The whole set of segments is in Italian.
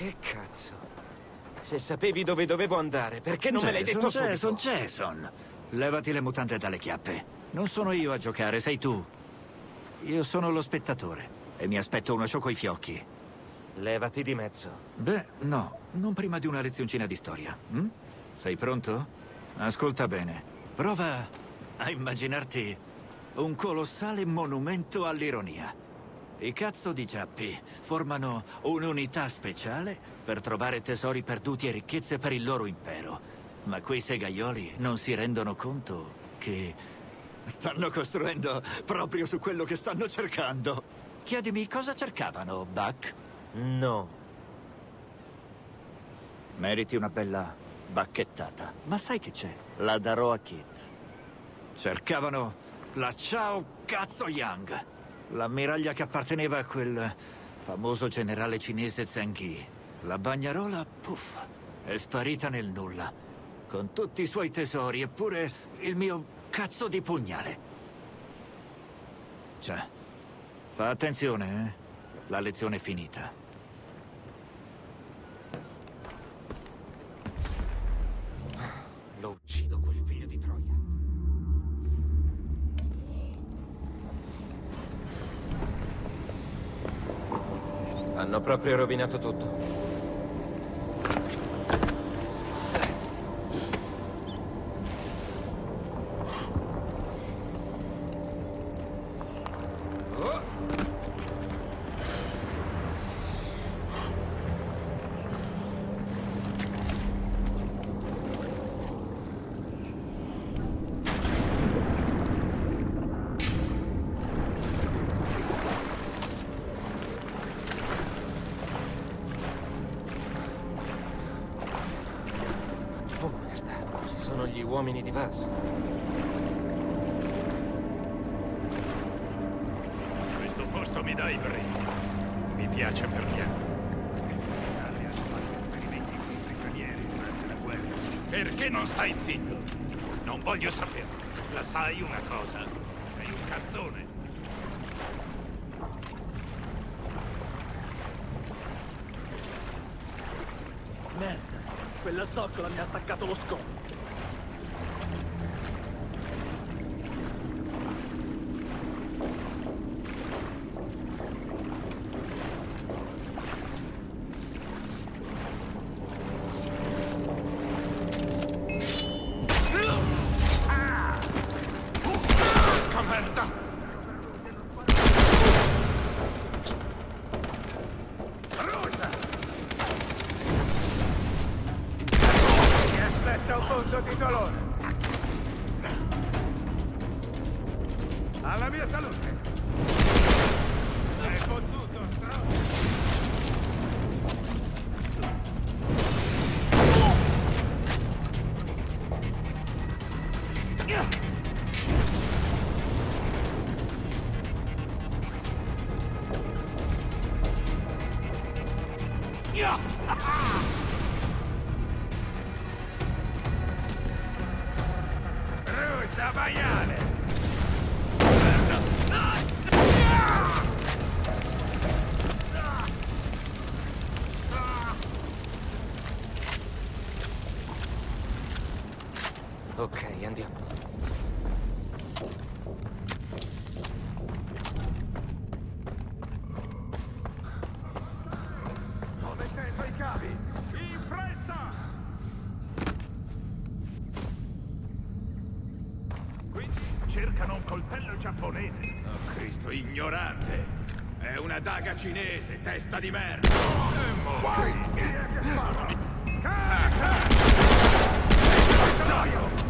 Che cazzo? Se sapevi dove dovevo andare, perché non me l'hai detto subito? Jason, levati le mutande dalle chiappe. Non sono io a giocare, sei tu. Io sono lo spettatore e mi aspetto uno show coi fiocchi. Levati di mezzo. Beh, no, non prima di una lezioncina di storia. Hm? Sei pronto? Ascolta bene. Prova a immaginarti un colossale monumento all'ironia. I cazzo di giappi formano un'unità speciale per trovare tesori perduti e ricchezze per il loro impero. Ma quei segaioli non si rendono conto che stanno costruendo proprio su quello che stanno cercando. Chiedimi cosa cercavano, Buck? No. Meriti una bella bacchettata. Ma sai che c'è? La darò a Kit. Cercavano la Chao Cazzo Yang, l'ammiraglia che apparteneva a quel famoso generale cinese Zheng Yi. La bagnarola, puff, è sparita nel nulla, con tutti i suoi tesori, eppure il mio cazzo di pugnale. Cioè, fa attenzione, eh? La lezione è finita. Lo uccido quel figlio di Troia. Hanno proprio rovinato tutto. Gli uomini di Vass. Questo posto mi dà i brividi. Mi piace per niente. Perché non stai zitto? Non voglio saperlo. La sai una cosa? Sei un cazzone. Merda, quella zoccola mi ha attaccato lo scopo. Alla mia salute! Hai fottuto, Brutta maiale! Ok, andiamo. Sto mettendo i cavi! In fretta! Quindi cercano un coltello giapponese. Oh Cristo, ignorante! È una daga cinese, testa di merda! Guai! Chi è che spara? Gioio!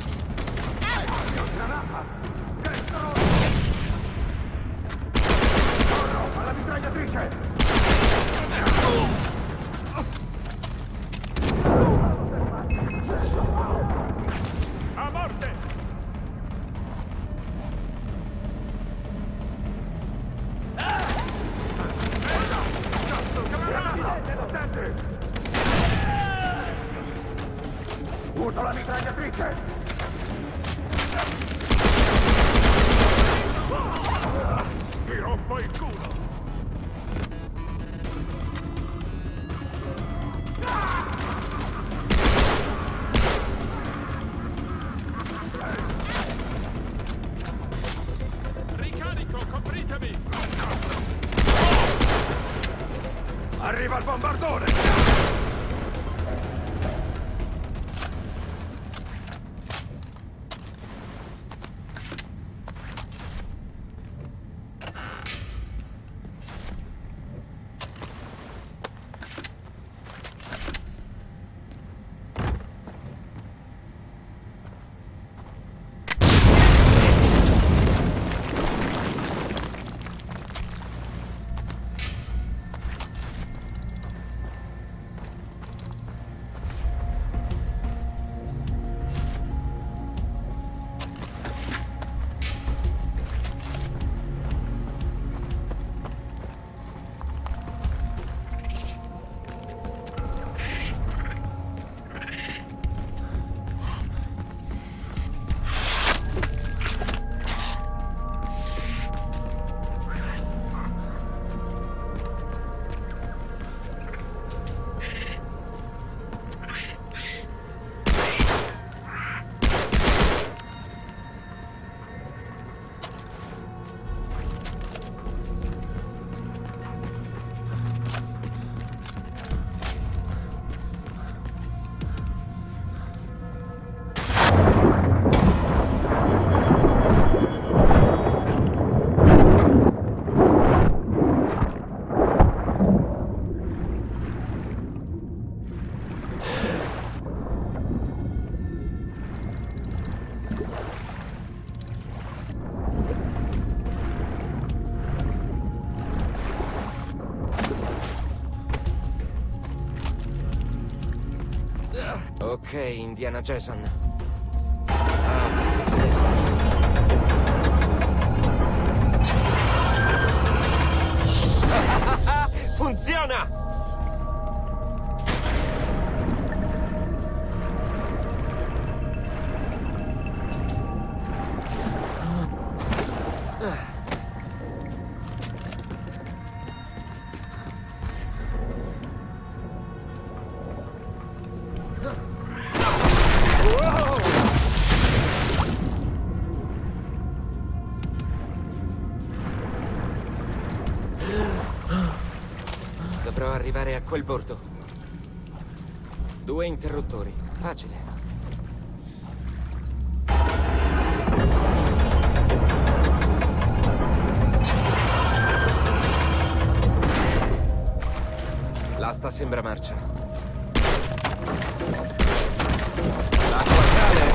Granata! Destro! Corro alla mitragliatrice! A morte! Uso la mitragliatrice! Ti rompo il culo! nemico, copritemi! Arriva il bombardone! Ok, Indiana Jason. Ah, sì. Funziona! Dovrò arrivare a quel bordo. 2 interruttori. Facile. L'asta sembra marcia. L'acqua sale!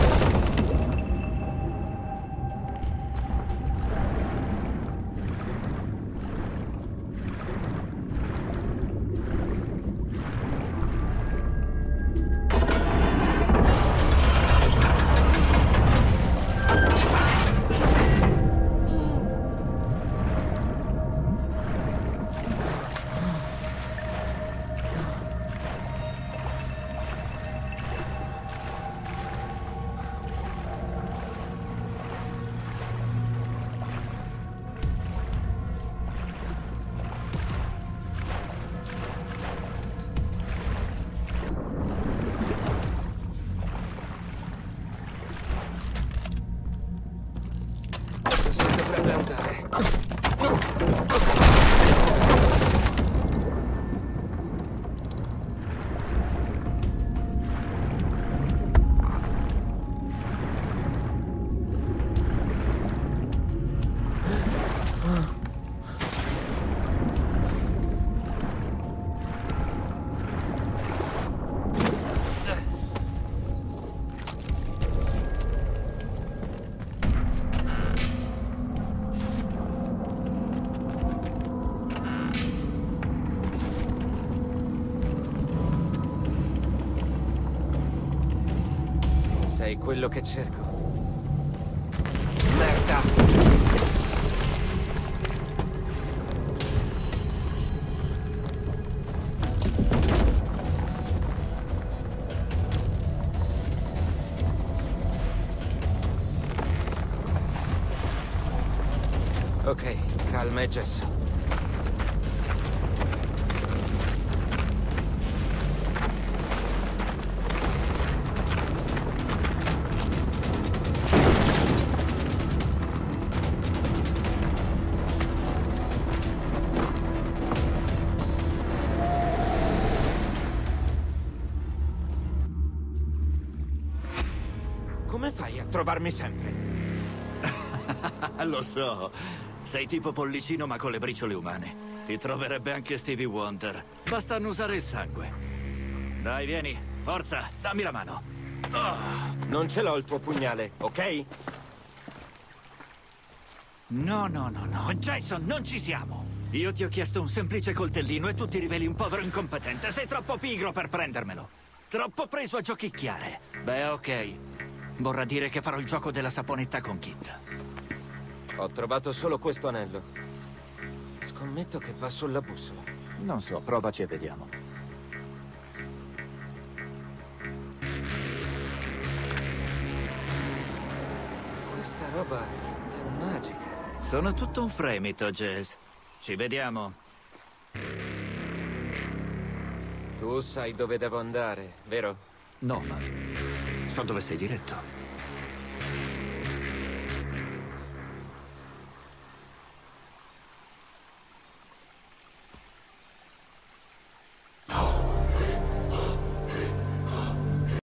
Sei quello che cerco. Merda! Ok, calma e gesso. trovarmi sempre. Lo so. Sei tipo Pollicino ma con le briciole umane. Ti troverebbe anche Stevie Wonder. Basta annusare il sangue. Dai, vieni. Forza, dammi la mano. Non ce l'ho il tuo pugnale, ok? No. Jason, non ci siamo. Io ti ho chiesto un semplice coltellino e tu ti riveli un povero incompetente. Sei troppo pigro per prendermelo. Troppo preso a giochicchiare. Beh, ok. Vorrà dire che farò il gioco della saponetta con Kit. Ho trovato solo questo anello. Scommetto che va sulla bussola. Non so, provaci e vediamo. Questa roba è magica. Sono tutto un fremito, Jazz. Ci vediamo. Tu sai dove devo andare, vero? No, ma so dove sei diretto.